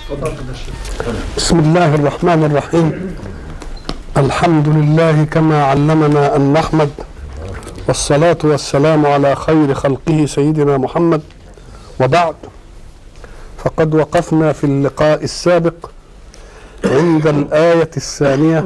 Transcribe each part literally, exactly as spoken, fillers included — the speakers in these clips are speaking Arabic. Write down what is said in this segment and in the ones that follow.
بسم الله الرحمن الرحيم. الحمد لله كما علمنا أن نحمد، والصلاة والسلام على خير خلقه سيدنا محمد. وبعد، فقد وقفنا في اللقاء السابق عند الآية الثانية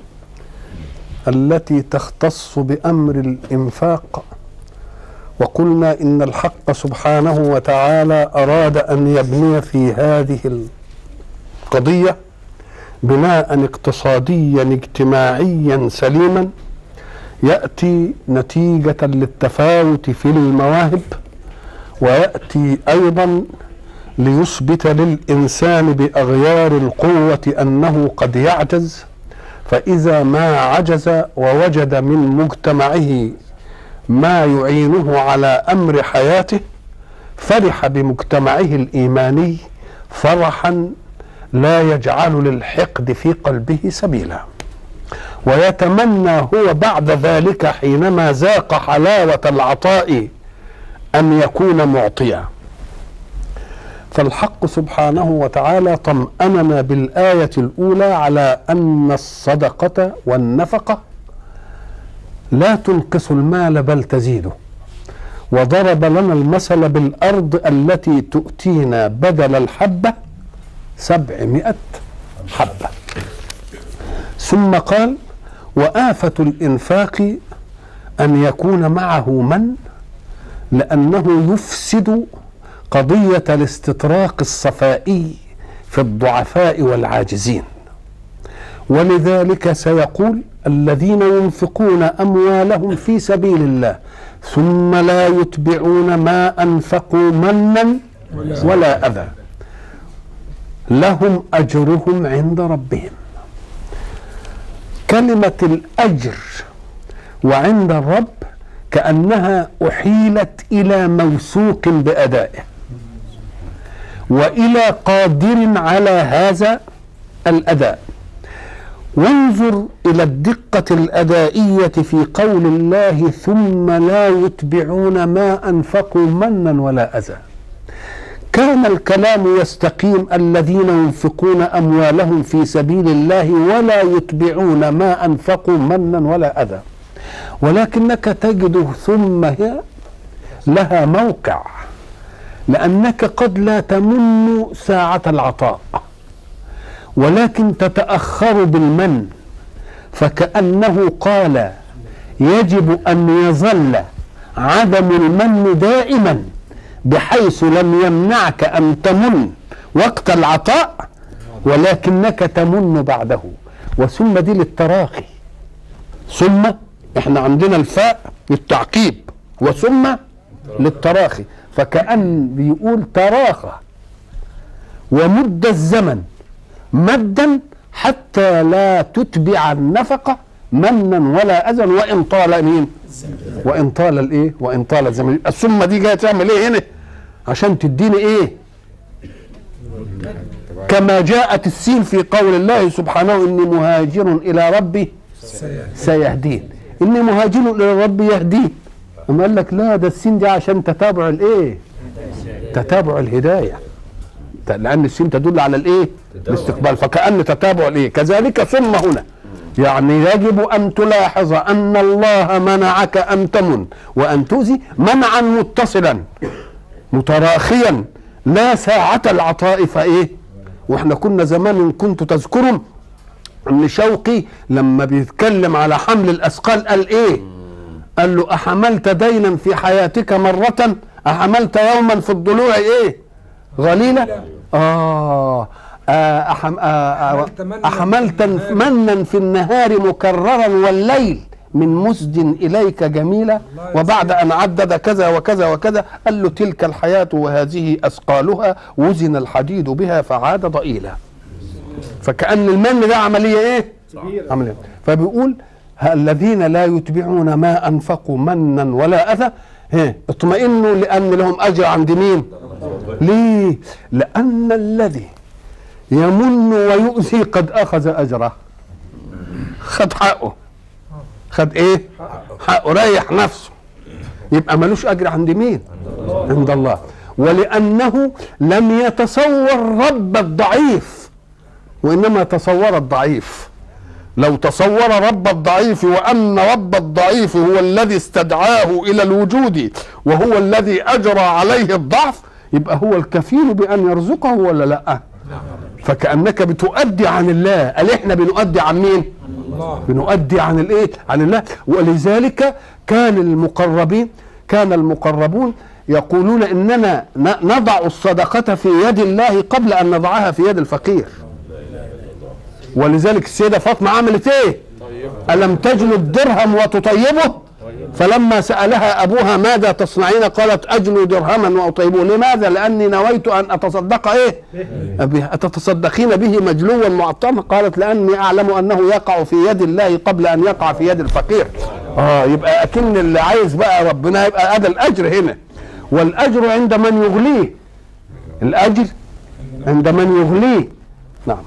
التي تختص بأمر الإنفاق، وقلنا إن الحق سبحانه وتعالى أراد أن يبني في هذه القضية بناء اقتصاديا اجتماعيا سليما يأتي نتيجة للتفاوت في المواهب، ويأتي أيضا ليثبت للإنسان بأغيار القوة أنه قد يعجز، فإذا ما عجز ووجد من مجتمعه ما يعينه على أمر حياته فرح بمجتمعه الإيماني فرحا لا يجعل للحقد في قلبه سبيلا، ويتمنى هو بعد ذلك حينما ذاق حلاوة العطاء أن يكون معطيا. فالحق سبحانه وتعالى طمأننا بالآية الأولى على أن الصدقة والنفقة لا تنقص المال بل تزيده، وضرب لنا المثل بالأرض التي تؤتينا بدل الحبة سبعمائة حبة. ثم قال: وآفة الإنفاق أن يكون معه من، لأنه يفسد قضية الاستطراق الصفائي في الضعفاء والعاجزين. ولذلك سيقول: الذين ينفقون أموالهم في سبيل الله ثم لا يتبعون ما أنفقوا منا ولا أذى لهم أجرهم عند ربهم. كلمة الأجر وعند الرب كأنها أحيلت إلى موثوق بأدائه وإلى قادر على هذا الأداء. وانظر إلى الدقة الأدائية في قول الله: ثم لا يتبعون ما أنفقوا منا ولا أذى. كان الكلام يستقيم: الذين ينفقون أموالهم في سبيل الله ولا يتبعون ما أنفقوا منا ولا أذى، ولكنك تجد ثم هي لها موقع، لأنك قد لا تمن ساعة العطاء ولكن تتأخر بالمن، فكأنه قال: يجب أن يظل عدم المن دائما بحيث لم يمنعك أن تمن وقت العطاء ولكنك تمن بعده. وثم دي للتراخي، ثم احنا عندنا الفاء للتعقيب وثم للتراخي، فكأن بيقول تراخى ومد الزمن مدا حتى لا تتبع النفقة منا ولا أذى وإن طال مين وإن طال الايه وإن طال الزمن. الثم دي جايه تعمل ايه هنا؟ عشان تديني ايه؟ كما جاءت السين في قول الله سبحانه: إني مهاجر إلى ربي سيهدين. إني مهاجر إلى ربي يهدين. أما قال لك لا، ده السين دي عشان تتابع الايه؟ تتابع الهداية، لأن السين تدل على الايه؟ الاستقبال، فكأن تتابع الايه. كذلك ثم هنا يعني يجب أن تلاحظ أن الله منعك أن تمن وأن تؤذي منعا متصلا متراخيا، لا ساعة العطاء فإيه. وإحنا كنا زمان إن كنت تذكرون أن شوقي لما بيتكلم على حمل الأثقال قال إيه؟ قال له: أحملت دينا في حياتك مرة، أحملت يوما في الضلوع إيه؟ غليلة. آه أحم... أحملت منا في النهار مكررا والليل من مسد إليك جميلة، وبعد أن عدد كذا وكذا وكذا قال له: تلك الحياة وهذه أثقالها وزن الحديد بها فعاد ضئيلا. فكأن المن ده عملية إيه؟ عملية. فبيقول: الذين لا يتبعون ما أنفقوا منا ولا أذى اطمئنوا لأن لهم أجر عند مين؟ ليه؟ لأن الذي يمن ويؤذي قد أخذ أجره، خد حقه، خد إيه؟ حقه، ريح نفسه، يبقى ملوش أجر عند مين؟ عند الله. ولأنه لم يتصور رب الضعيف وإنما تصور الضعيف. لو تصور رب الضعيف وأن رب الضعيف هو الذي استدعاه إلى الوجود وهو الذي أجرى عليه الضعف يبقى هو الكفيل بأن يرزقه ولا لا؟ فكأنك بتؤدي عن الله. قال احنا بنؤدي عن مين؟ بنؤدي عن الايه؟ عن الله. ولذلك كان المقربين كان المقربون يقولون اننا نضع الصدقة في يد الله قبل ان نضعها في يد الفقير. ولذلك السيدة فاطمة عملت ايه؟ ألم تجل الدرهم وتطيبه؟ فلما سألها أبوها ماذا تصنعين؟ قالت أجل درهما وأطيبه. لماذا؟ لأني نويت أن أتصدق إيه؟ أتتصدقين به مجلوا معطما؟ قالت لأني أعلم أنه يقع في يد الله قبل أن يقع في يد الفقير. آه يبقى أكن اللي عايز بقى ربنا يبقى هذا الأجر هنا. والأجر عند من يغليه. الأجر عند من يغليه. نعم.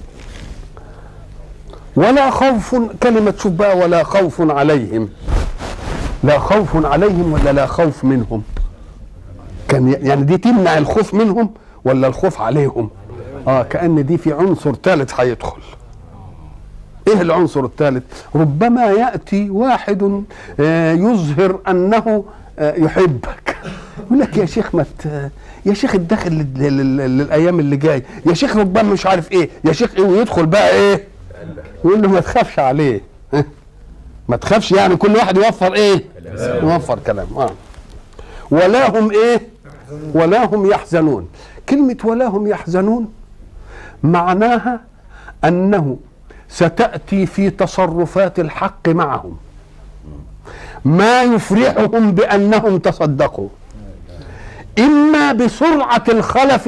ولا خوف، كلمة شوف بقى، ولا خوف عليهم. لا خوف عليهم ولا لا خوف منهم؟ كان يعني دي تمنع الخوف منهم ولا الخوف عليهم؟ اه كأن دي في عنصر ثالث هيدخل. ايه العنصر الثالث؟ ربما يأتي واحد آه يظهر انه آه يحبك، يقول لك يا شيخ ما يا شيخ الداخل للايام اللي جاي، يا شيخ ربما مش عارف ايه، يا شيخ ايه، ويدخل بقى ايه؟ يقول له ما تخافش عليه، ما تخافش. يعني كل واحد يوفر ايه؟ يوفر كلام. اه ولا هم ايه؟ ولا هم يحزنون. كلمة ولا هم يحزنون معناها انه ستأتي في تصرفات الحق معهم ما يفرحهم بأنهم تصدقوا، إما بسرعة الخلف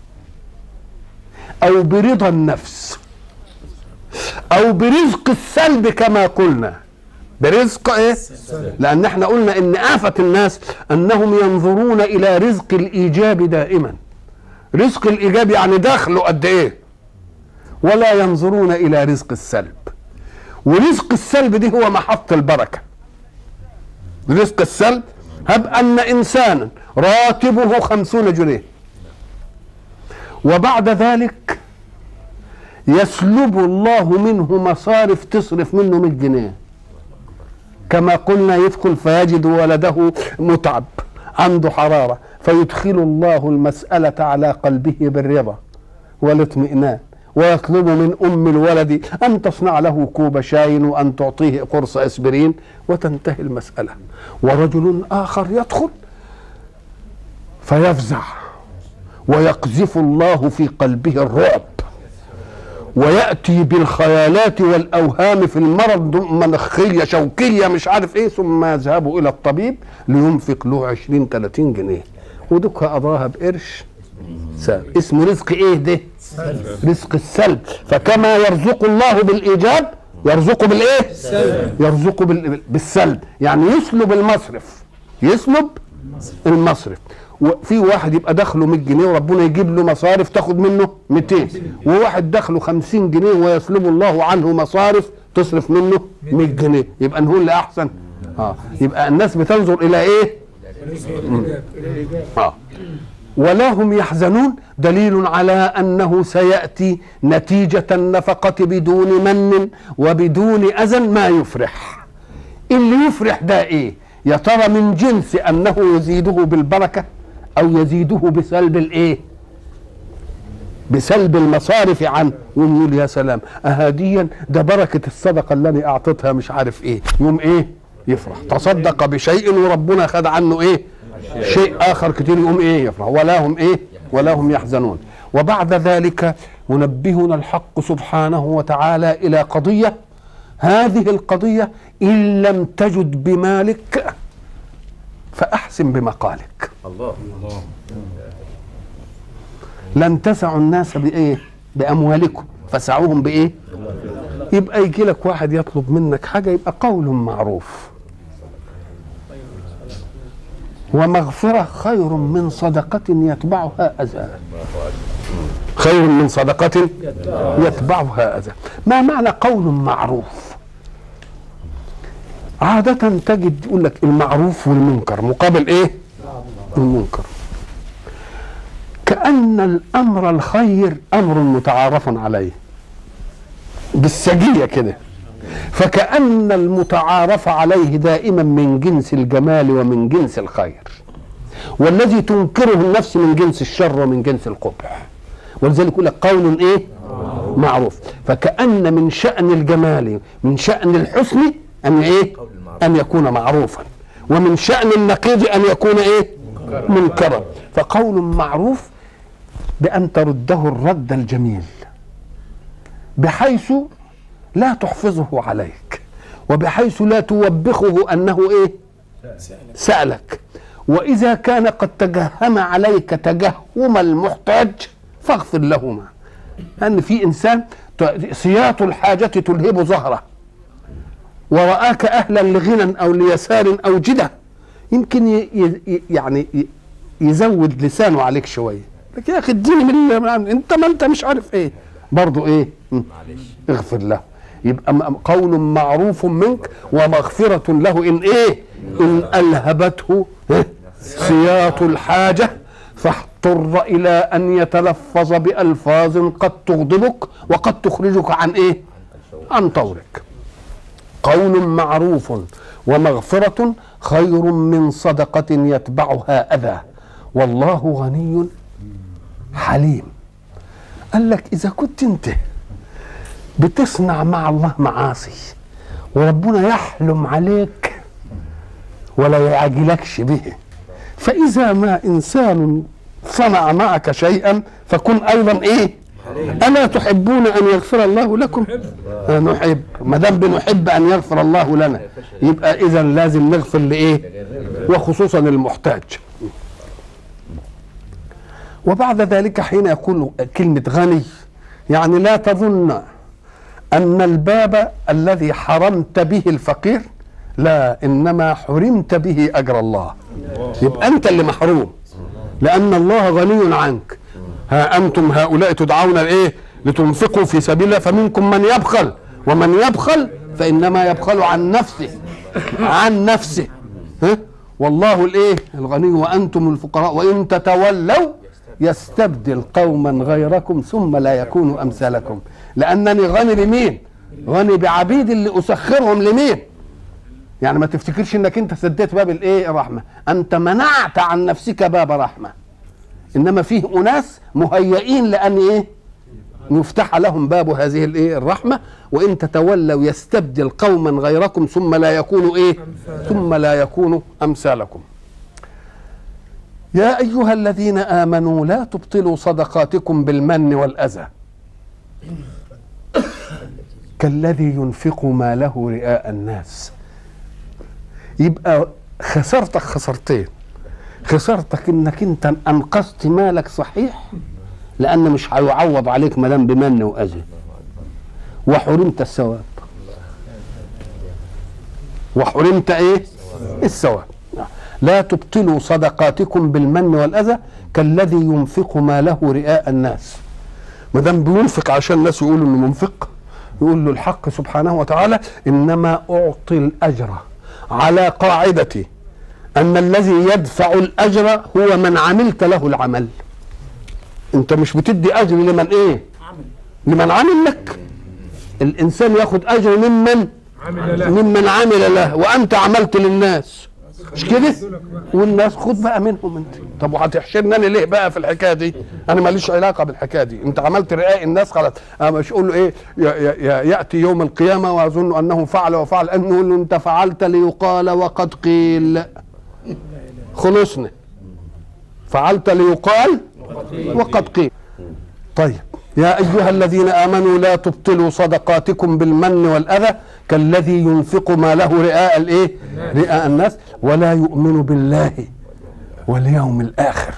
أو برضا النفس أو برزق السلب كما قلنا. برزق إيه؟ لأن احنا قلنا إن آفة الناس أنهم ينظرون إلى رزق الإيجاب دائما. رزق الإيجاب يعني دخله قد إيه، ولا ينظرون إلى رزق السلب. ورزق السلب دي هو محط البركة. رزق السلب هب أن إنسانا راتبه خمسون جنيه وبعد ذلك يسلب الله منه مصارف تصرف منه مئة جنيه، كما قلنا يدخل فيجد ولده متعب عنده حرارة فيدخل الله المسألة على قلبه بالرضا والاطمئنان، ويطلب من أم الولد أن تصنع له كوب شاي وأن تعطيه قرص أسبرين وتنتهي المسألة. ورجل آخر يدخل فيفزع ويقذف الله في قلبه الرعب ويأتي بالخيالات والأوهام في المرض، مناخية شوكية مش عارف ايه، ثم يذهب إلى الطبيب لينفق له عشرين ثلاثين جنيه ودك قضاها بقرش سلب. اسمه رزق ايه ده؟ رزق السلب. فكما يرزق الله بالإيجاب يرزقه بالايه؟ يرزقه بالسلب، يعني يسلب المصرف، يسلب المصرف. وفي واحد يبقى دخله مئة جنيه وربنا يجيب له مصارف تاخد منه مئتين، وواحد دخله خمسين جنيه ويسلب الله عنه مصارف تصرف منه مئة جنيه. يبقى نقول لا احسن. اه يبقى الناس بتنظر الى ايه؟ اه ولا هم يحزنون دليل على أنه سيأتي نتيجة النفقة بدون من وبدون أذى ما يفرح. اللي يفرح ده إيه؟ يا ترى من جنس أنه يزيده بالبركة أو يزيده بسلب الإيه؟ بسلب المصارف عنه. يقول يا سلام أهاديا ده بركة الصدقة اللي أنا أعطيتها مش عارف إيه، يوم إيه؟ يفرح. تصدق بشيء وربنا خد عنه إيه؟ شيء آخر كتير، يقوم إيه؟ يفرح. ولا هم إيه؟ ولا هم يحزنون. وبعد ذلك ينبهنا الحق سبحانه وتعالى إلى قضية، هذه القضية إن لم تجد بمالك فأحسن بمقالك. الله الله لن تسعوا الناس بإيه؟ بأموالكم فسعوهم بإيه؟ يبقى يجي لك واحد يطلب منك حاجة يبقى قول معروف، ومغفرة خير من صدقة يتبعها أذى. خير من صدقة يتبعها أذى. ما معنى قول معروف؟ عادة تجد يقول لك المعروف والمنكر مقابل ايه؟ المنكر. فكأن الأمر الخير أمر متعارف عليه بالسجية كده، فكأن المتعارف عليه دائما من جنس الجمال ومن جنس الخير، والذي تنكره النفس من جنس الشر ومن جنس القبح، ولذلك يقول لك قول ايه معروف. فكأن من شأن الجمال من شأن الحسن أن ايه أن يكون معروفا، ومن شأن النقيض أن يكون ايه منكرا. فقول معروف بأن ترده الرد الجميل بحيث لا تحفظه عليك، وبحيث لا توبخه أنه إيه سألك، وإذا كان قد تجهم عليك تجهم المحتاج فاغفر لهما، لأن في إنسان سياط الحاجة تلهب ظهره، ورآك أهلا لغنى أو ليسار أو جدة، يمكن ي ي يعني يزود لسانه عليك شوية، لكن يا أخي اديني من أنت ما أنت مش عارف إيه برضو إيه اغفر له. يبقى قول معروف منك ومغفرة له إن إيه إن ألهبته سياط الحاجة فاضطر إلى أن يتلفظ بألفاظ قد تغضبك وقد تخرجك عن إيه عن طورك. قول معروف ومغفرة خير من صدقة يتبعها أذى والله غني حليم. قال لك إذا كنت أنت بتصنع مع الله معاصي وربنا يحلم عليك ولا يعجلكش به، فإذا ما إنسان صنع معك شيئا فكن أيضا إيه ألا تحبون أن يغفر الله لكم؟ آه نحب، ما دام بنحب أن يغفر الله لنا يبقى إذا لازم نغفر لإيه وخصوصا المحتاج. وبعد ذلك حين يقول كلمة غني يعني لا تظن أن الباب الذي حرمت به الفقير، لا إنما حرمت به أجر الله، يبقى أنت اللي محروم لأن الله غني عنك. ها أنتم هؤلاء تدعون إيه لتنفقوا في سبيل الله فمنكم من يبخل ومن يبخل فإنما يبخل عن نفسه عن نفسه ها؟ والله الإيه الغني وأنتم الفقراء وإن تتولوا يستبدل قوما غيركم ثم لا يكونوا أمثالكم. لأنني غني لمين؟ غني بعبيد اللي أسخرهم لمين؟ يعني ما تفتكرش انك انت سديت باب الايه الرحمه، انت منعت عن نفسك باب رحمه، انما فيه اناس مهيئين لان ايه يفتح لهم باب هذه الايه الرحمه. وان تتولوا يستبدل قوما غيركم ثم لا يكونوا ايه ثم لا يكونوا امثالكم. يا ايها الذين امنوا لا تبطلوا صدقاتكم بالمن والاذى كالذي ينفق ماله رئاء الناس. يبقى خسرتك خسرتين، خسرتك انك انت انقذت مالك صحيح لان مش هيعوض عليك ما دام بمن واذى، وحرمت الثواب وحرمت ايه الثواب. لا تبطلوا صدقاتكم بالمن والاذى كالذي ينفق ماله رئاء الناس. ما دام بينفق عشان الناس يقولوا انه منفق، يقول له الحق سبحانه وتعالى انما اعطي الاجر على قاعدة أن الذي يدفع الأجر هو من عملت له العمل. أنت مش بتدي أجر لمن إيه؟ لمن عمل لك. الإنسان ياخد أجر ممن عمل له ممن عمل له وأنت عملت للناس، مش كده؟ والناس خد بقى منهم أنت. طب وهتحشرني أنا ليه بقى في الحكاية دي؟ أنا ماليش علاقة بالحكاية دي، أنت عملت رئاء الناس خلاص. أنا مش أقول له إيه يأتي يوم القيامة وأظن أنه فعل وفعل، أنه يقول له أنت فعلت ليقال وقد قيل. خلصنا، فعلت ليقال وقد قيل. طيب يا أيها الذين آمنوا لا تبطلوا صدقاتكم بالمن والأذى كالذي ينفق ماله رئاء الإيه؟ رئاء الناس ولا يؤمن بالله واليوم الآخر.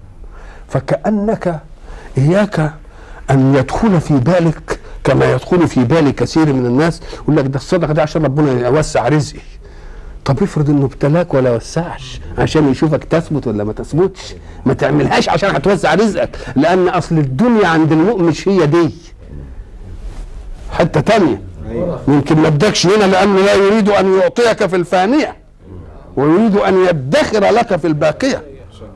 فكأنك إياك أن يدخل في بالك كما يدخل في بال كثير من الناس، يقول لك ده الصدقة دي عشان ربنا يوسع رزقي. طب افرض انه ابتلاك ولا وسعش عشان يشوفك تثبت ولا ما تثبتش، ما تعملهاش عشان هتوسع رزقك، لان اصل الدنيا عند المؤمن مش هي دي، حته تانية يمكن ما ادكش هنا لانه لا يريد ان يعطيك في الفانيه ويريد ان يدخر لك في الباقيه.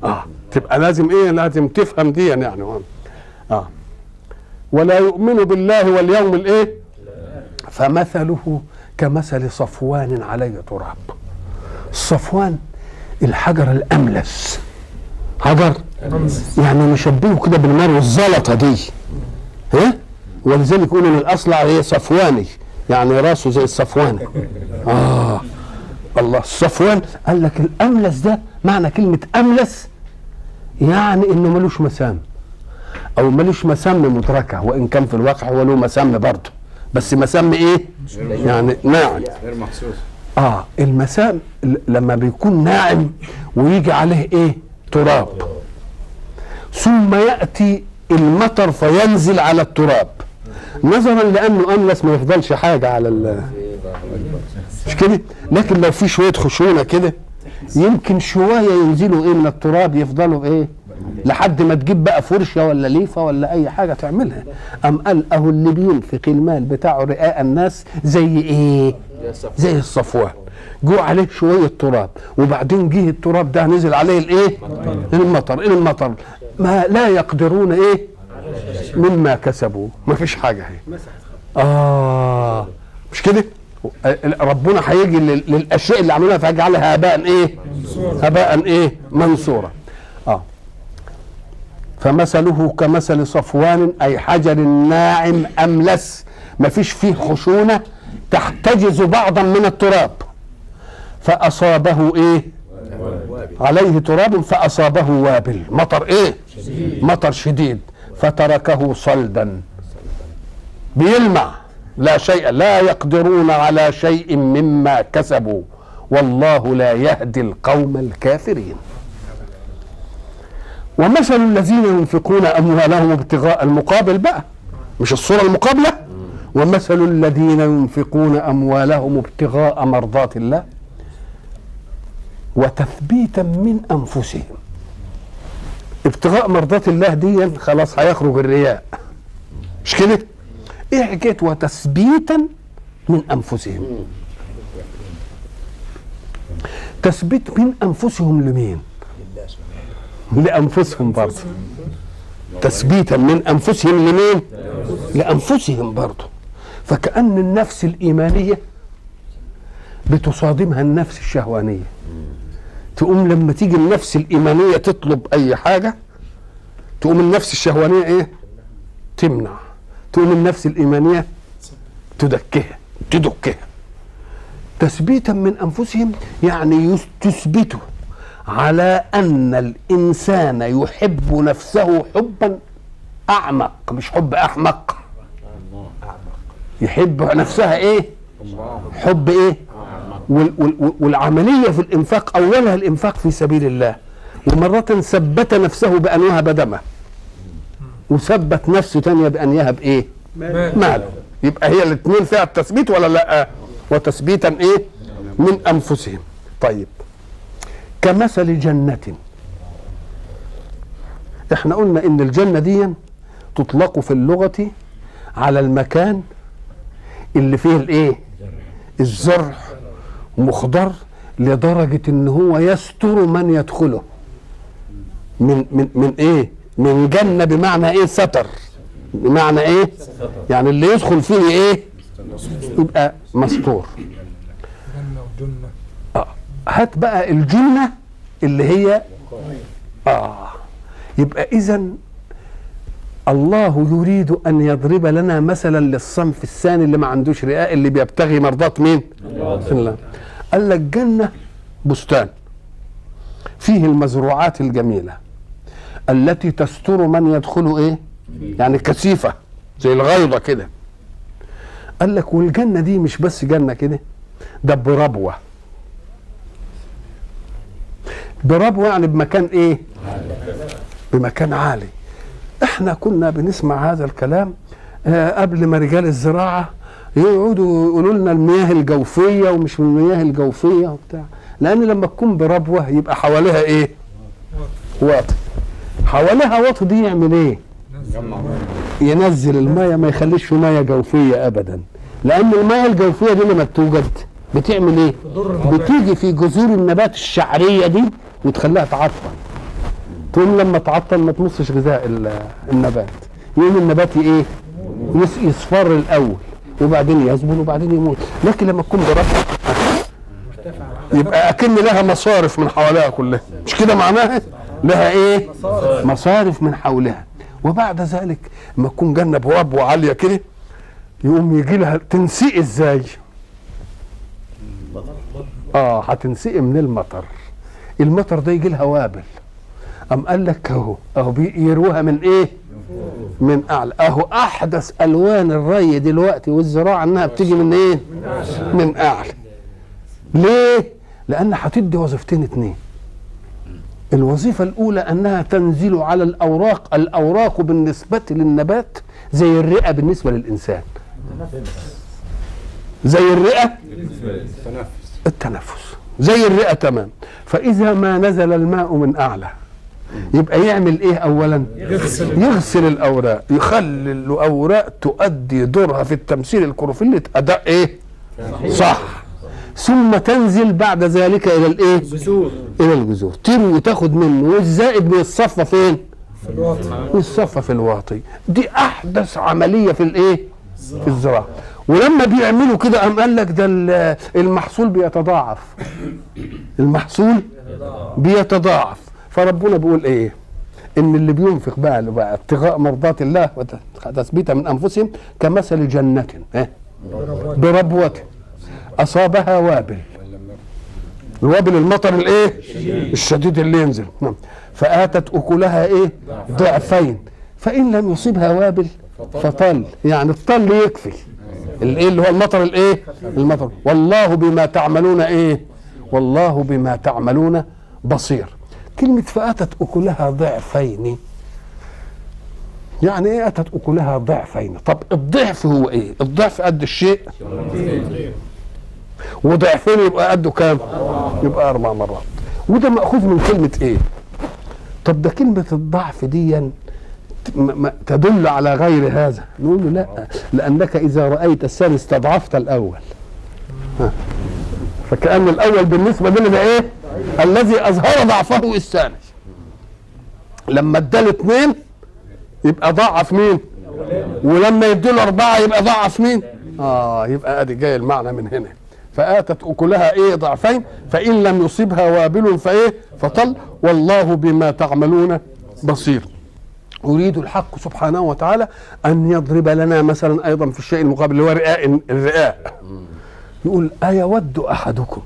اه تبقى لازم ايه؟ لازم تفهم دي يعني يعني اه ولا يؤمن بالله واليوم الايه؟ فمثله كمثل صفوان عليه تراب. الصفوان الحجر الاملس، حجر يعني نشبهه كده بالنار والزلطه دي، ها؟ ولذلك يقولوا ان الاصلع هي صفواني، يعني راسه زي الصفوان. اه الله، الصفوان قال لك الاملس ده معنى كلمه املس يعني انه ملوش مسام او ملوش مسام مدركه، وان كان في الواقع هو له مسام برضه، بس مسام ايه؟ يعني ناعم غير محسوس. اه المسام لما بيكون ناعم ويجي عليه ايه؟ تراب، ثم ياتي المطر فينزل على التراب، نظرا لانه املس ما يفضلش حاجه على ال مش كده؟ لكن لو في شويه خشونه كده يمكن شويه ينزلوا ايه من التراب، يفضلوا ايه لحد ما تجيب بقى فرشه ولا ليفه ولا اي حاجه تعملها. ام قال اهو اللي بينفق المال بتاعه رئاء الناس زي ايه؟ زي الصفوان، جو عليه شويه تراب وبعدين جه التراب ده نزل عليه الايه؟ المطر. المطر ما لا يقدرون ايه مما كسبوا، ما فيش حاجه هي. اه مش كده؟ ربنا هيجي للاشياء اللي عملوها فيجعلها هباء ايه؟ هباء ايه؟ منصورا. اه فمثله كمثل صفوان اي حجر ناعم املس ما فيش فيه خشونه تحتجز بعضا من التراب، فاصابه ايه؟ عليه تراب فاصابه وابل، مطر ايه؟ مطر شديد، فتركه صلدا بيلمع لا شيء، لا يقدرون على شيء مما كسبوا والله لا يهدي القوم الكافرين. ومثل الذين ينفقون اموالهم ابتغاء المقابل بقى، مش الصورة المقابلة، ومثل الذين ينفقون اموالهم ابتغاء مرضات الله وتثبيتا من انفسهم. ابتغاء مرضات الله دي خلاص هيخرج الرياء، مش كده؟ ايه حكايه وتثبيتا من انفسهم؟ تثبيت من انفسهم لمين؟ لانفسهم برضه. تثبيتا من انفسهم لمين؟ لانفسهم برضه. فكأن النفس الايمانيه بتصادمها النفس الشهوانيه، تقوم لما تيجي النفس الايمانيه تطلب اي حاجه تقوم النفس الشهوانيه ايه؟ تمنع، تقوم النفس الايمانيه تدكها تدكها. تثبيتا من انفسهم يعني تثبتوا على ان الانسان يحب نفسه حبا اعمق، مش حب احمق، يحب نفسها ايه؟ حب ايه؟ والعمليه في الانفاق اولها الانفاق في سبيل الله، ومرات ثبت نفسه بان يهب دمه، وثبت نفسه تانية بان يهب ايه؟ ماله. يبقى هي الاثنين فيها التثبيت ولا لا؟ وتثبيتا ايه؟ من انفسهم. طيب كمثل جنة، احنا قلنا ان الجنة دي تطلق في اللغة على المكان اللي فيه الايه؟ الزرع مخضر لدرجة ان هو يستر من يدخله. من من من ايه؟ من جنة بمعنى ايه؟ ستر، بمعنى ايه؟ يعني اللي يدخل فيه ايه؟ يبقى مستور. آه. هات بقى الجنة اللي هي اه يبقى اذن الله يريد ان يضرب لنا مثلا للصنف الثاني اللي ما عندوش رئاء، اللي بيبتغي مرضات مين؟ الله. قال لك جنة بستان فيه المزروعات الجميلة التي تستر من يدخل ايه؟ يعني كثيفة زي الغيضة كده. قال لك والجنة دي مش بس جنة كده، ده بربوة. بربوة يعني بمكان ايه؟ بمكان عالي. احنا كنا بنسمع هذا الكلام آه قبل ما رجال الزراعة يقعدوا يقولوا لنا المياه الجوفية ومش من المياه الجوفية وبتاع، لان لما تكون بربوة يبقى حواليها ايه؟ واطي. حواليها واطي دي يعمل ايه؟ ينزل المياه، ما يخليش في مياه جوفية ابدا، لان المياه الجوفية دي لما توجد بتعمل ايه؟ بتيجي في جذور النبات الشعرية دي وتخليها تعطل، تقوم لما تعطل ما تمصش غذاء النبات، يقوم النبات ايه؟ يصفر الاول وبعدين يذبل وبعدين يموت. لكن لما تكون برفع يبقى اكن لها مصارف من حواليها كلها، مش كده معناها؟ لها ايه؟ مصارف من حولها. وبعد ذلك لما تكون جنه بربوه عاليه كده يقوم يجي لها تنسقي ازاي؟ اه هتنسقي من المطر. المطر ده يجي لها وابل. أم قال لك اهو اهو بيروها من ايه؟ من اعلى. اهو احدث الوان الري دلوقتي والزراعه انها بتيجي من ايه؟ من اعلى. ليه؟ لان هتدي وظيفتين اتنين. الوظيفه الاولى انها تنزل على الاوراق، الاوراق بالنسبه للنبات زي الرئه بالنسبه للانسان. زي الرئه التنفس زي الرئه تمام. فاذا ما نزل الماء من اعلى يبقى يعمل ايه اولا؟ يغسل, يغسل الاوراق، يخلي الاوراق تؤدي دورها في التمثيل الكلوروفيل اداء ايه؟ صح. ثم تنزل بعد ذلك الى الايه؟ الجذور. الى الجذور تروي تاخد منه، والزائد بيتصفى فين؟ في الواطي. بيتصفى في الواطي. دي احدث عمليه في الايه؟ في الزراعه. ولما بيعملوا كده قام قال لك ده المحصول بيتضاعف. المحصول بيتضاعف. فربنا بيقول ايه؟ ان اللي بينفق بقى بقى ابتغاء مرضات الله وتثبيتا من انفسهم كمثل جنة اه بربوة اصابها وابل. الوابل المطر الايه؟ الشديد اللي ينزل. فآتت اكلها ايه؟ ضعفين. فان لم يصيبها وابل فطل، يعني الطل يكفي. الايه اللي هو المطر الايه؟ المطر. والله بما تعملون ايه؟ والله بما تعملون بصير. كلمة فأتت أكلها ضعفين، يعني إيه أتت أكلها ضعفين؟ طب الضعف هو إيه؟ الضعف قد الشيء، وضعفين يبقى قده كام؟ يبقى أربع مرات. وده مأخوذ من كلمة إيه؟ طب ده كلمة الضعف دي تدل على غير هذا. نقول له لا، لأنك إذا رأيت الثاني استضعفت الأول. ها. فكأن الأول بالنسبة لنا إيه؟ الذي أظهر ضعفه الثاني. لما اداله اثنين يبقى ضعف مين؟ ولما يديله أربعة يبقى ضعف مين؟ آه يبقى أدي جاي المعنى من هنا. فآتت أكلها إيه؟ ضعفين. فإن لم يصبها وابل فإيه؟ فطل. والله بما تعملون بصير. يريد الحق سبحانه وتعالى أن يضرب لنا مثلا أيضا في الشيء المقابل اللي هو رئاء الرئاء. يقول أيود أحدكم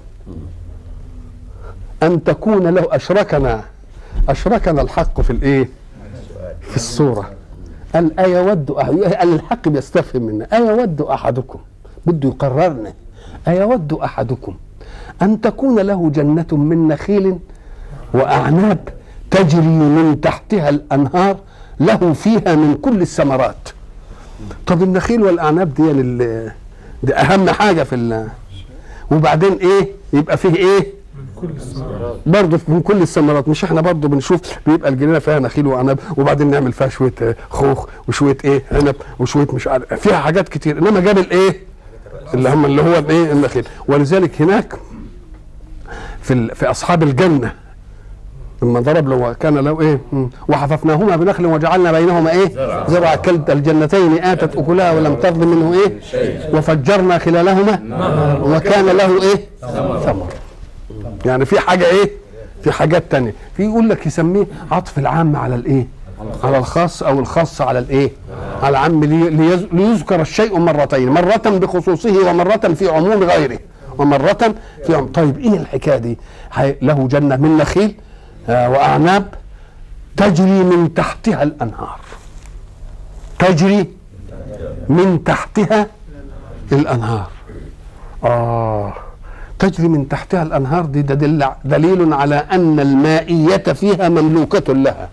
أن تكون له أشركنا أشركنا الحق في الإيه؟ في الصورة. قال أيود أحد، قال الحق بيستفهم منا. أيود أحدكم، بده يقررنا. أيود أحدكم أن تكون له جنة من نخيل وأعناب تجري من تحتها الأنهار له فيها من كل الثمرات. طب النخيل والأعناب دي يعني دي أهم حاجة في ال وبعدين إيه؟ يبقى فيه إيه؟ كل الثمرات برضه من كل الثمرات. مش احنا برضه بنشوف بيبقى الجنينه فيها نخيل وعنب وبعدين نعمل فيها شويه خوخ وشويه ايه عنب وشويه مش عارف فيها حاجات كتير، انما جاب الايه اللي هم اللي هو الايه النخيل. ولذلك هناك في في اصحاب الجنه لما ضرب له كان له ايه وحففناهما بنخل وجعلنا بينهما ايه زرع كلتا الجنتين اتت اكلها ولم تظلم منه ايه وفجرنا خلالهما وكان له ايه ثمر. يعني في حاجة ايه في حاجات تانية. في يقول لك يسميه عطف العام على الايه على الخاص او الخاص على الايه على العام ليذكر الشيء مرتين، مرة بخصوصه ومرة في عموم غيره ومرة في عموم. طيب ايه الحكاية دي؟ له جنة من نخيل واعناب تجري من تحتها الانهار، تجري من تحتها الانهار. اه تجري من تحتها الأنهار دي دل دليل على أن المائية فيها مملوكة لها.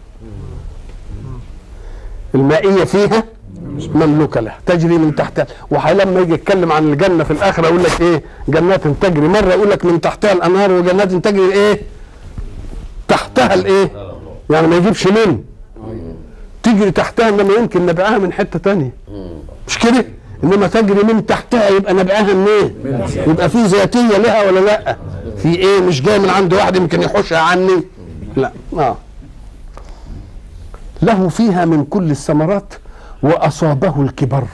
المائية فيها مملوكة لها تجري من تحتها. ولما يجي يتكلم عن الجنة في الآخرة يقول لك إيه جنات تجري، مرة يقول لك من تحتها الأنهار وجنات تجري إيه تحتها الإيه يعني ما يجيبش من تجري تحتها، إنما يمكن نبعها من حتة تانية مش كده، انما تجري من تحتها يبقى نبعها منين؟ يبقى في ذاتيه لها ولا لا؟ في ايه مش جاي من عند واحد يمكن يحوشها عني؟ لا اه له فيها من كل الثمرات وأصابه الكبر.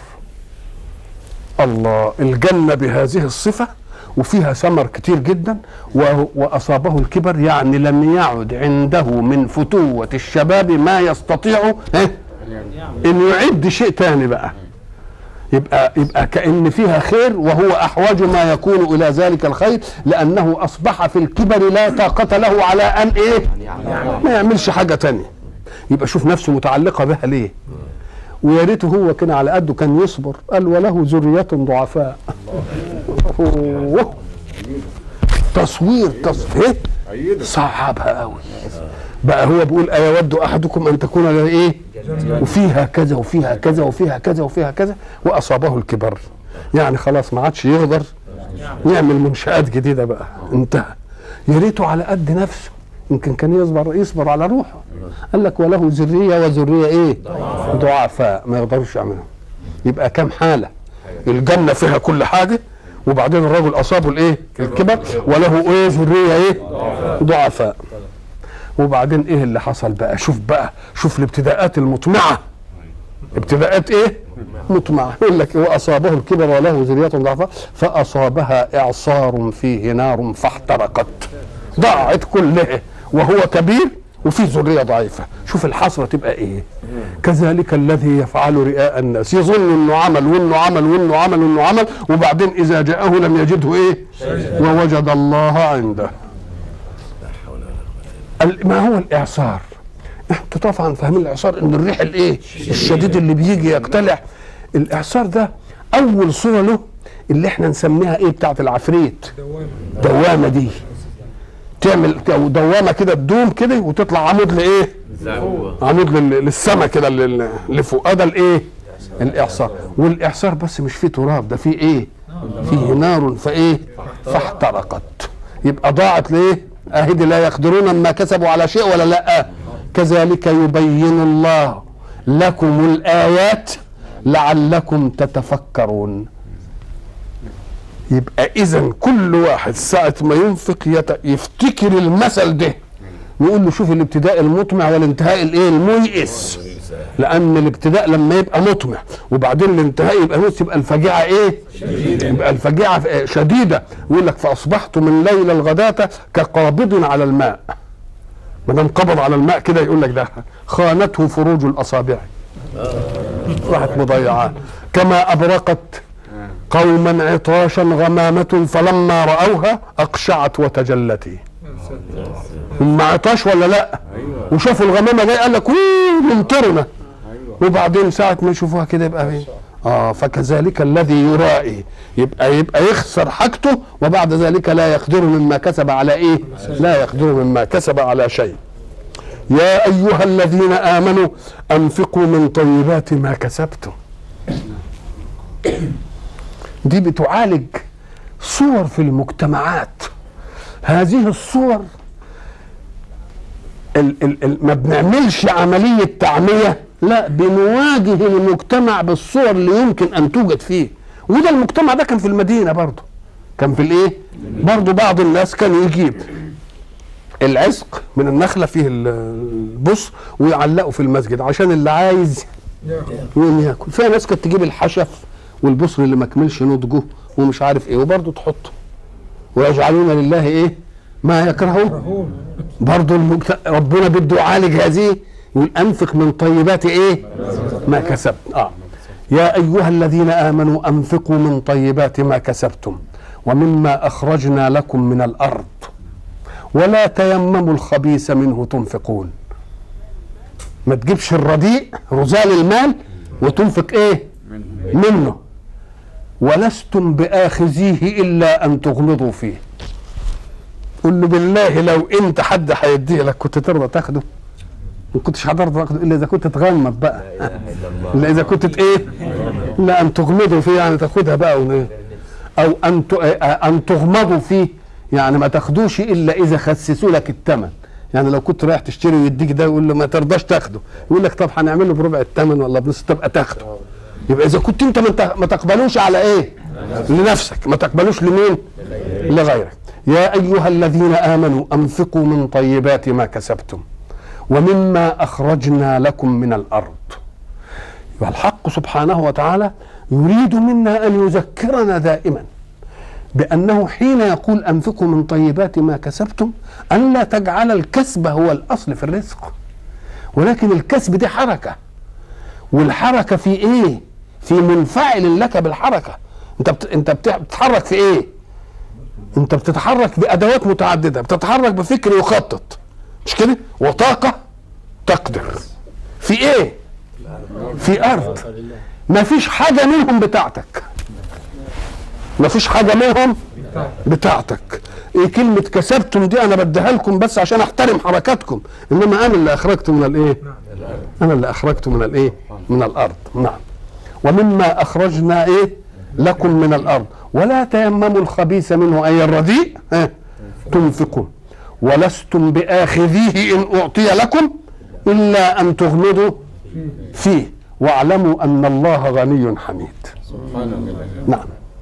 الله، الجنة بهذه الصفة وفيها ثمر كتير جدا، وأصابه الكبر يعني لم يعد عنده من فتوة الشباب ما يستطيع إنه يعد شيء تاني بقى. يبقى يبقى كأن فيها خير، وهو أحوج ما يكون إلى ذلك الخير، لأنه أصبح في الكبر لا طاقة له على أن إيه؟ ما يعملش حاجة تانية. يبقى شوف نفسه متعلقة بها ليه؟ ويا ريته هو كان على قده كان يصبر. قال وله ذرية ضعفاء. تصوير تصوير صعبها قوي بقى. هو بيقول أيود أحدكم أن تكون له إيه؟ وفيها كذا وفيها كذا وفيها كذا وفيها كذا، وأصابه الكبر، يعني خلاص ما عادش يقدر يعمل منشآت جديدة بقى، انتهى. يا ريته على قد نفسه، يمكن كان يصبر يصبر على روحه. قال لك وله ذرية وذرية إيه؟ ضعفاء ما يقدرش يعملها. يبقى كم حالة؟ الجنة فيها كل حاجة، وبعدين الرجل أصابه الإيه؟ الكبر، وله إيه؟ ذرية إيه؟ ضعفاء. وبعدين ايه اللي حصل بقى؟ شوف بقى، شوف الابتداءات المطمعه، ابتداءات ايه؟ مطمعه. يقول لك واصابه الكبر وله ذريه ضعفاء فاصابها اعصار فيه نار فاحترقت، ضاعت كلها وهو كبير وفي ذريه ضعيفه. شوف الحسره تبقى ايه؟ كذلك الذي يفعل رئاء الناس، يظن انه عمل وانه عمل وانه عمل وانه عمل، وبعدين اذا جاءه لم يجده ايه؟ ووجد الله عنده. ما هو الاعصار؟ انتوا طبعا فاهمين الاعصار، ان الريح الايه الشديد اللي بيجي يقتلع. الاعصار ده اول صوره له اللي احنا نسميها ايه؟ بتاعه العفريت، دوامه دي تعمل دوامه كده تدوم كده وتطلع عمود لايه؟ عمود للسماء كده اللي فوق. ده الايه؟ الاعصار. والاعصار بس مش فيه تراب، ده فيه ايه؟ فيه نار فايه؟ فاحترقت. يبقى ضاعت ليه؟ أهدي لا يقدرون ما كسبوا على شيء ولا لا؟ كذلك يبين الله لكم الآيات لعلكم تتفكرون. يبقى إذن كل واحد ساعة ما ينفق يفتكر المثل ده، نقول له شوف الابتداء المطمع والانتهاء الايه؟ الميئس. لأن الابتداء لما يبقى مطمع وبعدين الانتهاء يبقى ميئس، يبقى الفجيعة ايه؟ يبقى الفجيعة شديدة. يقول لك فأصبحت من ليل الغداة كقابض على الماء. ما دام قبض على الماء كده يقول لك ده خانته فروج الأصابع، راحت مضيعة. كما أبرقت قوما عطاشا غمامة فلما رأوها أقشعت وتجلت. هم عطاش ولا لا؟ وشافوا الغمامة دي قال لك ممطرنا، وبعدين ساعة ما يشوفوها كده يبقى ايه؟ اه فكذلك الذي يرائي، يبقى يبقى يخسر حاجته، وبعد ذلك لا يقدر مما كسب على ايه؟ لا يقدر مما كسب على شيء. يا ايها الذين امنوا انفقوا من طيبات ما كسبتم. دي بتعالج صور في المجتمعات. هذه الصور ال ال ال ما بنعملش عملية تعمية، لا بنواجه المجتمع بالصور اللي يمكن ان توجد فيه. وده المجتمع ده كان في المدينة برضه، كان في الايه برضه. بعض الناس كانوا يجيب العزق من النخلة فيه البص ويعلقوا في المسجد عشان اللي عايز يقوم ياكل. فيها ناس كانت تجيب الحشف والبصر اللي ما كملش نضجه ومش عارف ايه وبرضه تحطه. ويجعلون لله ايه ما يكرهون. برضه المجت... ربنا بده يعالج هذه، يقول انفق من طيبات ايه ما كسبت. اه يا ايها الذين امنوا انفقوا من طيبات ما كسبتم ومما اخرجنا لكم من الارض ولا تيمموا الخبيث منه تنفقون. ما تجيبش الرديء رذال المال وتنفق ايه منه. ولستم باخذيه الا ان تغمضوا فيه. قل له بالله لو انت حد هيديه لك كنت ترضى تاخده؟ ما كنتش هترضى تاخده الا اذا كنت تغمض بقى، الا اذا كنت ايه؟ لا ان تغمضوا فيه يعني تاخدها بقى ون... او ان ان تغمضوا فيه يعني ما تاخدوش الا اذا خسسوا لك الثمن. يعني لو كنت رايح تشتري ويديك ده يقول له ما ترضاش تاخده، يقول لك طب هنعمل له بربع الثمن ولا بنص تبقى تاخده. يبقى اذا كنت انت ما تقبلوش على ايه؟ لنفسك، ما تقبلوش لمين؟ لغيرك. يا ايها الذين امنوا انفقوا من طيبات ما كسبتم ومما أخرجنا لكم من الأرض. والحق سبحانه وتعالى يريد منا أن يذكرنا دائما بأنه حين يقول أنفقوا من طيبات ما كسبتم أن لا تجعل الكسب هو الأصل في الرزق، ولكن الكسب دي حركة، والحركة في إيه؟ في منفعل لك بالحركة. أنت بت... أنت بتتحرك في إيه؟ أنت بتتحرك بأدوات متعددة، بتتحرك بفكر يخطط، مش كده؟ وطاقة تقدر في إيه؟ في أرض ما فيش حاجة منهم بتاعتك، ما فيش حاجة منهم بتاعتك. إيه كلمة كسبتم دي أنا بديها لكم بس عشان أحترم حركاتكم، إنما أنا اللي أخرجت من الإيه؟ أنا اللي أخرجت من الإيه؟ من الأرض. نعم. ومما أخرجنا إيه؟ لكم من الأرض ولا تيمموا الخبيث منه أي الرديء اه تنفقون ولستم بآخذيه إن أعطي لكم إلا أن تغمضوا فيه واعلموا أن الله غني حميد. نعم.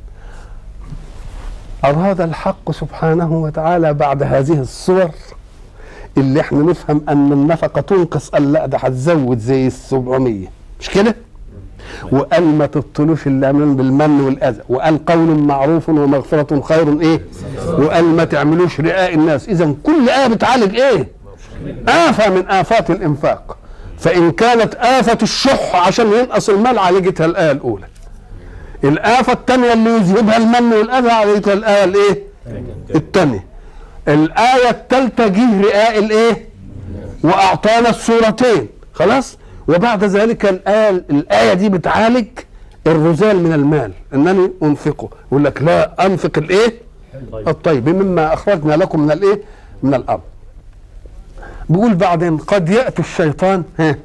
أراد الحق سبحانه وتعالى بعد هذه الصور اللي احنا نفهم أن النفقة تنقص، قال لا ده هتزود زي السبعمية، مش كده؟ وقال ما تبطلوش الا بالمن والاذى، وقال قول معروف ومغفرة خير ايه؟ وقال ما تعملوش رئاء الناس. اذا كل آية بتعالج ايه؟ آفة من آفات الإنفاق. فإن كانت آفة الشح عشان ينقص المال عالجتها الآية الأولى، الآفة الثانية اللي يذهبها المن والأذى عالجتها الآية الايه؟ الثانية. الآية الثالثة جه رئاء الايه؟ وأعطانا السورتين خلاص. وبعد ذلك الآية الآية دي بتعالج الرذال من المال، انني انفقه. يقول لك لا، انفق الايه؟ الطيب مما اخرجنا لكم من الايه؟ من الارض. بيقول بعدين قد يأتي الشيطان ها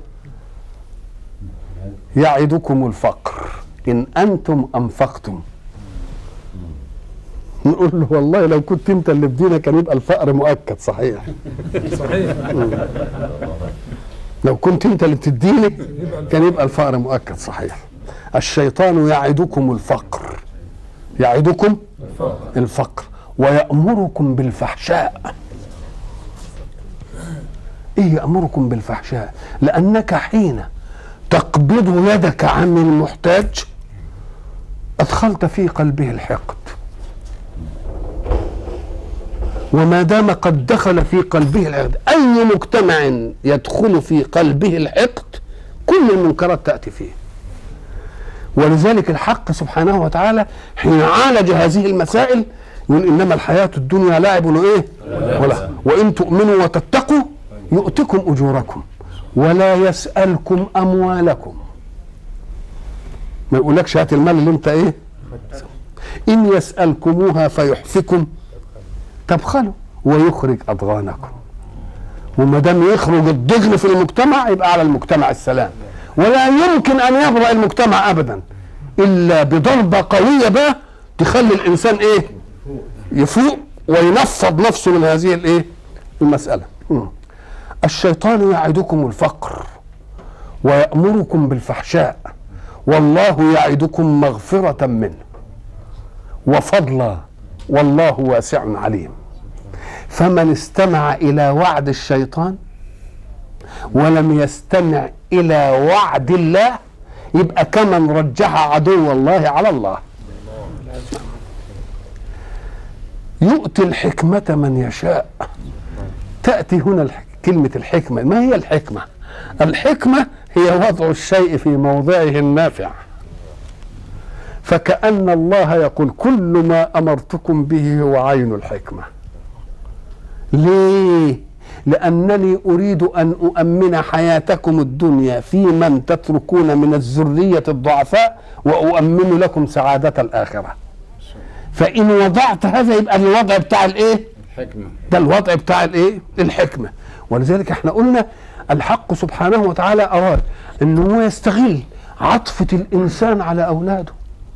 يعدكم الفقر ان انتم انفقتم. نقول له والله لو كنت انت اللي بدينا كان يبقى الفقر مؤكد. صحيح صحيح لو كنت انت اللي بتديني كان يبقى الفقر مؤكد. صحيح. الشيطان يعدكم الفقر، يعدكم الفقر ويأمركم بالفحشاء. ايه يأمركم بالفحشاء؟ لأنك حين تقبض يدك عن المحتاج أدخلت في قلبه الحقد، وما دام قد دخل في قلبه الحقد، أي مجتمع يدخل في قلبه الحقد كل المنكرات تأتي فيه. ولذلك الحق سبحانه وتعالى حين عالج هذه المسائل يقول إنما الحياة الدنيا لعب وإيه؟ ولا وإن تؤمنوا وتتقوا يؤتكم أجوركم ولا يسألكم أموالكم. ما يقولكش هات المال اللي انت ايه؟ إن يسألكموها فيحفكم تبخلوا ويخرج أضغانكم. وما دام يخرج الضغن في المجتمع يبقى على المجتمع السلام، ولا يمكن أن يبرأ المجتمع أبدا إلا بضربة قوية بقى تخلي الإنسان إيه؟ يفوق وينفض نفسه من هذه الإيه؟ المسألة. م. الشيطان يعدكم الفقر ويأمركم بالفحشاء والله يعدكم مغفرة منه وفضلا والله واسع عليم. فمن استمع إلى وعد الشيطان ولم يستمع إلى وعد الله يبقى كمن رجح عدو الله على الله. يؤتي الحكمة من يشاء. تأتي هنا الحكمة. كلمة الحكمة، ما هي الحكمة؟ الحكمة هي وضع الشيء في موضعه النافع. فكأن الله يقول كل ما أمرتكم به هو عين الحكمة. ليه؟ لأنني أريد أن أؤمن حياتكم الدنيا في من تتركون من الذرية الضعفاء وأؤمن لكم سعادة الآخرة. فإن وضعت هذا يبقى الوضع بتاع الإيه؟ الحكمة. ده الوضع بتاع الإيه؟ الحكمة. ولذلك احنا قلنا الحق سبحانه وتعالى أراد أنه يستغل عطفة الإنسان على أولاده،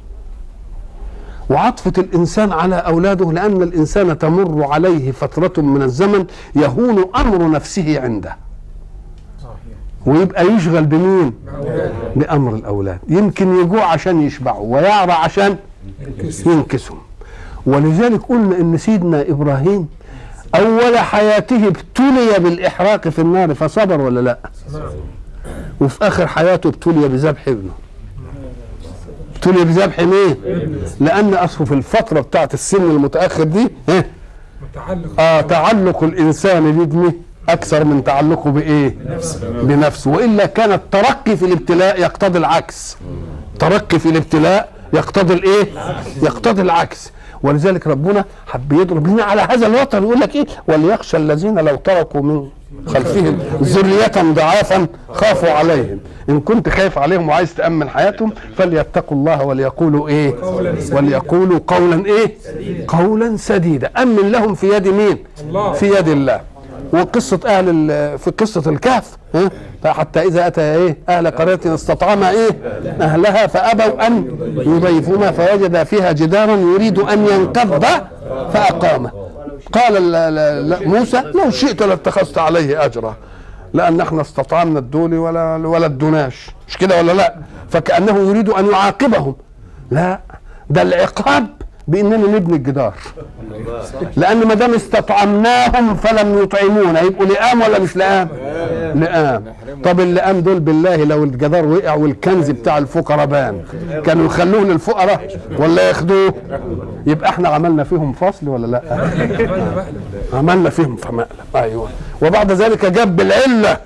وعطفة الإنسان على أولاده لأن الإنسان تمر عليه فترة من الزمن يهون أمر نفسه عنده ويبقى يشغل بمين؟ بأمر الأولاد. يمكن يجوع عشان يشبعوا ويعرى عشان ينكسهم. ولذلك قلنا إن سيدنا إبراهيم أول حياته ابتلي بالإحراق في النار فصبر ولا لا؟ وفي آخر حياته ابتلي بذبح ابنه. ابتلي بذبح مين؟ لأن أصله في الفترة بتاعت السن المتأخر دي ها؟ آه تعلق الإنسان بابنه أكثر من تعلقه بإيه؟ بنفسه. وإلا كان الترقي في الابتلاء يقتضي العكس. ترقي في الابتلاء يقتضي الإيه؟ يقتضي العكس. ولذلك ربنا حب يضرب لنا على هذا الوتر يقول لك ايه؟ وليخشى الذين لو تركوا من خلفهم ذرية ضعافا خافوا عليهم. ان كنت خايف عليهم وعايز تأمن حياتهم فليتقوا الله وليقولوا ايه؟ وليقولوا قولا ايه؟ قولا سديدا. أمن لهم في يد مين؟ في يد الله. وقصة أهل في قصة الكهف ها؟ حتى إذا أتى إيه؟ أهل قرية استطعم إيه؟ أهلها فأبوا أن يضيفونا فوجد فيها جدارا يريد أن ينقض فأقامه. قال موسى لو شئت لاتخذت عليه أجرا لأن احنا استطعمنا الدولي ولا ولا الدناش، مش كده ولا لا؟ فكأنه يريد أن يعاقبهم. لا، ده العقاب باننا نبني الجدار، لان ما دام استطعمناهم فلم يطعمونا يبقوا لئام ولا مش لئام؟ لئام. طب اللئام دول بالله لو الجدار وقع والكنز بتاع الفقراء بان كانوا يخلوه للفقراء ولا ياخدوه؟ يبقى احنا عملنا فيهم فصل ولا لا؟ عملنا فيهم مقلب. ايوه. وبعد ذلك جاب بالعله.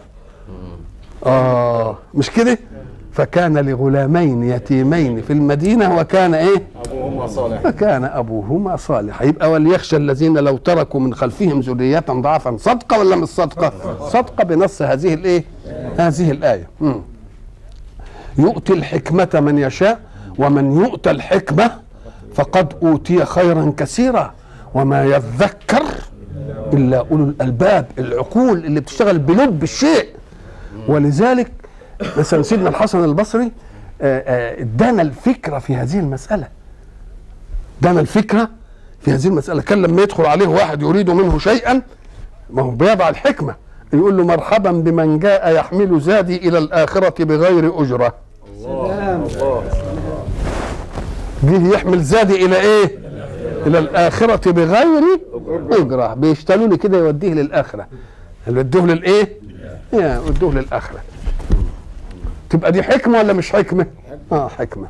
اه مش كده؟ فكان لغلامين يتيمين في المدينة وكان ايه؟ أبوهما صالح. فكان أبوهما صالح. يبقى وليخشى الذين لو تركوا من خلفهم ذرية ضعفا. صدقة ولا مش صدقة؟ صدقة بنص هذه الايه؟ هذه الآية. مم. يؤتي الحكمة من يشاء ومن يؤتى الحكمة فقد أوتي خيرا كثيرا وما يذكر إلا أولو الألباب، العقول اللي بتشتغل بلب الشيء. ولذلك مثلا سيدنا الحسن البصري ادانا الفكره في هذه المساله. ادانا الفكره في هذه المساله. كان لما يدخل عليه واحد يريد منه شيئا ما هو بيضع الحكمه، يقول له مرحبا بمن جاء يحمل زادي الى الاخره بغير اجره. الله جه يحمل زادي الى ايه؟ الى الاخره بغير اجره. بيشتروا لي كده يوديه للاخره، يودوه للايه؟ يودوه للاخره. تبقى دي حكمة ولا مش حكمة؟ اه حكمة.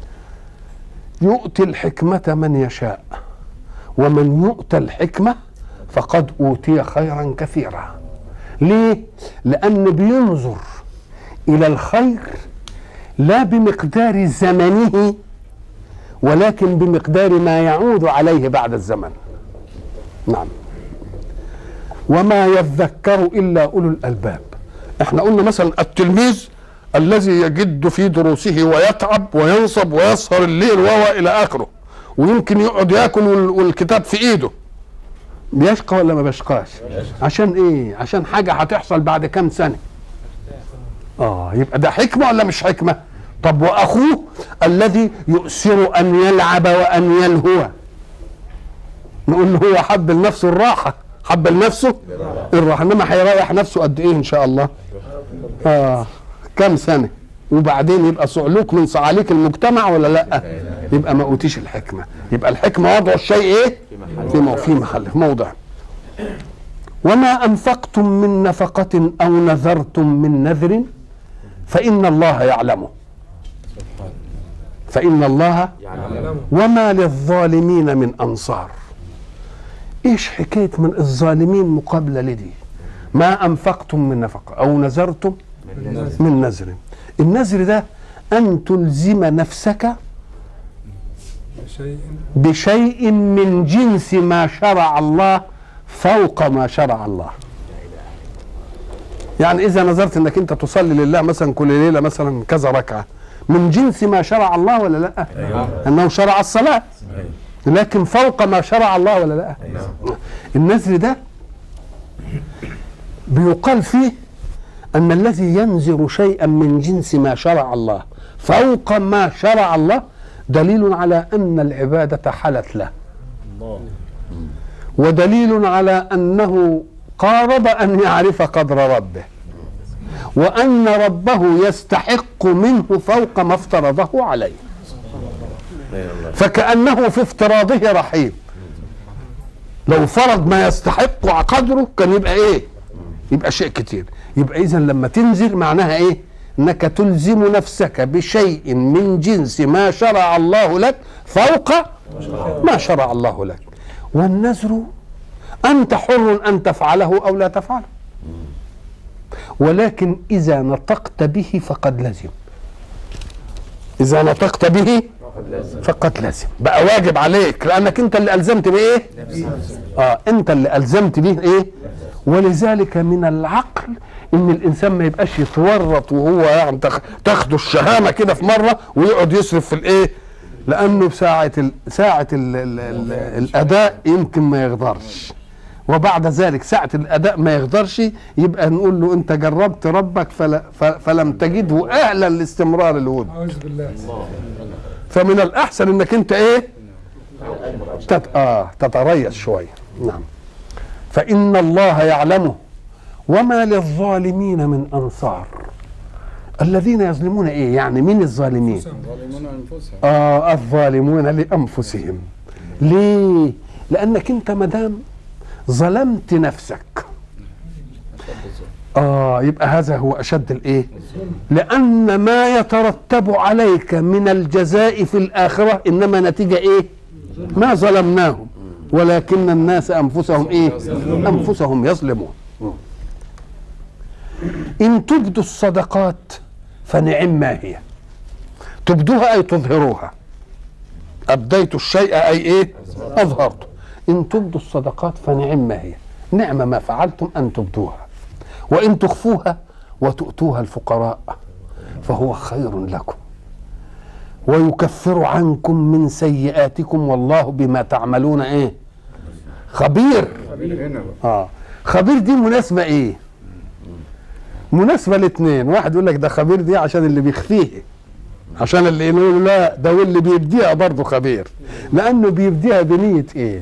يؤتي الحكمة من يشاء ومن يؤتى الحكمة فقد أوتي خيرا كثيرا. ليه؟ لأن بينظر إلى الخير لا بمقدار زمنه ولكن بمقدار ما يعود عليه بعد الزمن. نعم. وما يذكر إلا أولو الألباب. احنا قلنا مثلا التلميذ الذي يجد في دروسه ويتعب وينصب ويسهر الليل وهو الى اخره ويمكن يقعد ياكل والكتاب في ايده، بيشقى ولا ما بيشقاش؟ عشان ايه؟ عشان حاجه هتحصل بعد كام سنه. اه يبقى ده حكمه ولا مش حكمه؟ طب واخوه الذي يؤثر ان يلعب وان يلهو، نقول له هو حب لنفسه الراحه، حب لنفسه الراحه، انما هيريح نفسه قد ايه ان شاء الله؟ اه كم سنة وبعدين يبقى صعلوك من صعاليك المجتمع ولا لا؟ يبقى ما اوتيش الحكمة. يبقى الحكمة وضع الشيء ايه؟ في في محله، في موضع. وما انفقتم من نفقة او نذرتم من نذر فإن الله يعلمه. فإن الله يعلمه. وما للظالمين من أنصار. ايش حكاية من الظالمين مقابلة لدي؟ ما انفقتم من نفقة او نذرتم من نذر. النذر ده أن تلزم نفسك بشيء من جنس ما شرع الله فوق ما شرع الله. يعني إذا نذرت أنك أنت تصلي لله مثلا كل ليلة مثلا كذا ركعة من جنس ما شرع الله ولا لا؟ أنه شرع الصلاة لكن فوق ما شرع الله ولا لا؟ النذر ده بيقال فيه أن الذي ينذر شيئا من جنس ما شرع الله فوق ما شرع الله دليل على أن العبادة حلت له، ودليل على أنه قارب أن يعرف قدر ربه وأن ربه يستحق منه فوق ما افترضه عليه، فكأنه في افتراضه رحيم لو فرض ما يستحق قدره كان يبقى ايه؟ يبقى شيء كتير. يبقى اذا لما تنزل معناها ايه؟ انك تلزم نفسك بشيء من جنس ما شرع الله لك فوق ما شرع الله لك. والنذر انت حر ان تفعله او لا تفعله، ولكن اذا نطقت به فقد لزم. اذا نطقت به فقد لزم، بقى واجب عليك، لانك انت اللي الزمت بايه؟ اه انت اللي الزمت به ايه؟ ولذلك من العقل ان الانسان ما يبقاش يتورط وهو يعني تاخده الشهامه كده في مره ويقعد يصرف في الايه؟ لانه ساعه ال ساعه ال ال ال الاداء يمكن ما يقدرش، وبعد ذلك ساعه الاداء ما يقدرش، يبقى نقول له انت جربت ربك فلا فلم تجده اهلا لاستمرار الود. اعوذ بالله. فمن الاحسن انك انت ايه؟ تت... اه تتريث شويه. نعم. فان الله يعلمه وما للظالمين من انصار. الذين يظلمون ايه؟ يعني مين الظالمين؟ الظالمون انفسهم. اه الظالمون لانفسهم. ليه؟ لانك انت مدام ظلمت نفسك اه يبقى هذا هو اشد الايه؟ لان ما يترتب عليك من الجزاء في الاخره انما نتيجه ايه؟ ما ظلمناهم ولكن الناس انفسهم ايه؟ انفسهم يظلمون. ان تبدوا الصدقات فنعم ما هي. تبدوها اي تظهروها. ابديت الشيء اي ايه؟ اظهرته. ان تبدوا الصدقات فنعم ما هي، نعم ما فعلتم ان تبدوها، وان تخفوها وتؤتوها الفقراء فهو خير لكم ويكفر عنكم من سيئاتكم والله بما تعملون ايه؟ خبير. اه خبير دي مناسبه ايه؟ مناسبه الاثنين. واحد يقول لك ده خبير دي عشان اللي بيخفيه، عشان اللي يقول لا ده واللي بيبديها برضه خبير، لانه بيبديها بنيه ايه؟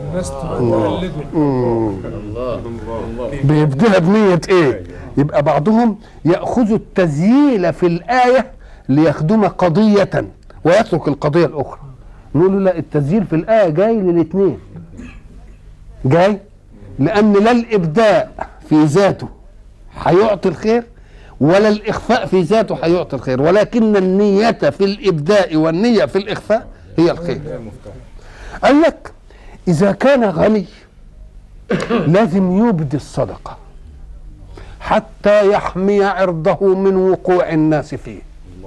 بيبديها بنيه ايه؟ يبقى بعضهم ياخذ التزييل في الايه ليخدم قضيه ويترك القضيه الاخرى. نقول له لا، التزييل في الايه جاي للاثنين، جاي لان لا الابداء في ذاته هيعطي الخير ولا الاخفاء في ذاته هيعطي الخير، ولكن النيه في الابداء والنيه في الاخفاء هي الخير. قال لك اذا كان غني لازم يبدي الصدقه حتى يحمي عرضه من وقوع الناس فيه.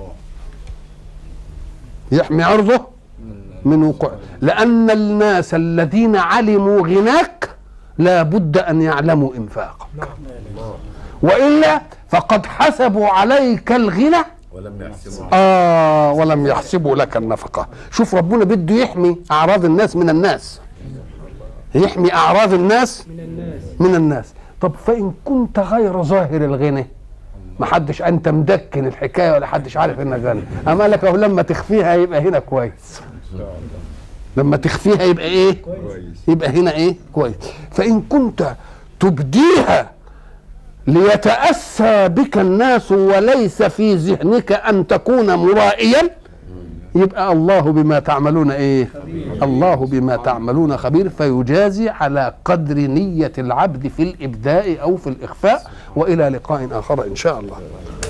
يحمي عرضه من وقوع، لان الناس الذين علموا غناك لا بد ان يعلموا انفاقك، والا فقد حسبوا عليك الغنى ولم يحسبوا اه ولم يحسبوا لك النفقه. شوف ربنا بده يحمي اعراض الناس من الناس، يحمي اعراض الناس من الناس من الناس. طب فان كنت غير ظاهر الغنى، ما حدش انت مدكن الحكايه ولا حدش عارف انك غني، اما لك لما تخفيها يبقى هنا كويس، لما تخفيها يبقى ايه؟ يبقى هنا ايه؟ كويس. فان كنت تبديها ليتأسى بك الناس وليس في ذهنك أن تكون مرائيا، يبقى الله بما تعملون ايه؟ الله بما تعملون خبير، فيجازي على قدر نية العبد في الإبداء أو في الإخفاء. وإلى لقاء آخر إن شاء الله.